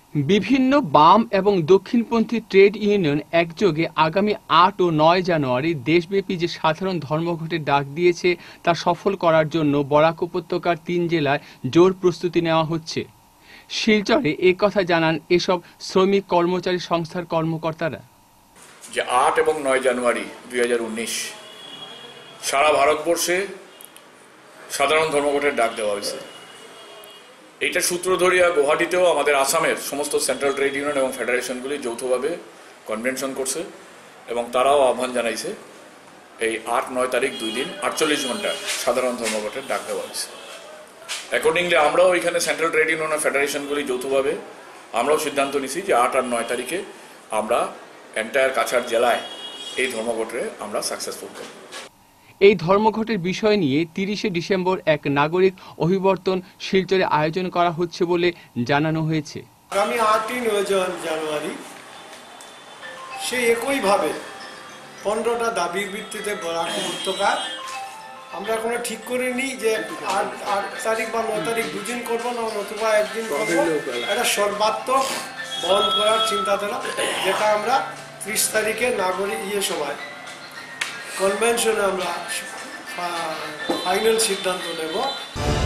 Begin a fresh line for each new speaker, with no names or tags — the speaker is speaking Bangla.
বিভিন্ন বাম এবং দক্ষিণপন্থী ট্রেড ইউনিয়ন একযোগে আগামী ৮ ও ৯ জানুয়ারি দেশব্যাপী যে সাধারণ ধর্মঘটের ডাক দিয়েছে তা সফল করার জন্য বরাক উপত্যকার ৩ জেলায় জোর প্রস্তুতি নেওয়া হচ্ছে। শিলচরে কথা জানান এসব শ্রমিক কর্মচারী সংস্থার কর্মকর্তারা।
যে ৮ এবং ৯ জানুয়ারি ২০১৯ সারা ভারতবর্ষে সাধারণ ধর্মঘটের ডাক দেওয়া হয়েছে। এইটা সূত্র ধরিয়া গুয়াহাটিতেও আমাদের আসামের সমস্ত সেন্ট্রাল ট্রেড ইউনিয়ন এবং ফেডারেশনগুলি যৌথভাবে কনভেনশন করছে এবং তারাও আহ্বান জানাইছে এই ৮-৯ তারিখ ২ দিন ৪৮ ঘন্টা সাধারণ ধর্মঘটের ডাক দেওয়া হয়েছে। অ্যাকর্ডিংলি আমরাও এখানে সেন্ট্রাল ট্রেড ইউনিয়ন ও ফেডারেশনগুলি যৌথভাবে আমরাও সিদ্ধান্ত নিছি যে ৮ আর ৯ তারিখে আমরা এন্টায়ার কাছাড় জেলায় এই ধর্মঘটে আমরা সাকসেসফুল করব।
এই ধর্মঘটের বিষয় নিয়ে ৩০শে ডিসেম্বর এক নাগরিক অভিবর্তন শিলচরে আয়োজন করা হচ্ছে বলে জানানো হয়েছে।
আগামী ৮-৯ জানুয়ারি সেই একইভাবে ১৫টা দাবির ভিত্তিতে বরাক উপত্যকা আমরা কোনো ঠিক করিনি যে ৮ তারিখ বা ৯ তারিখ দুদিন করবো না নতুবা একদিন করবো। এটা সর্বাত্মক বন্ধ করার চিন্তাধারা, যেটা আমরা ৩০ তারিখে নাগরিক সভায় কনভেনশনে আমরা ফাইনাল সিদ্ধান্ত নেব।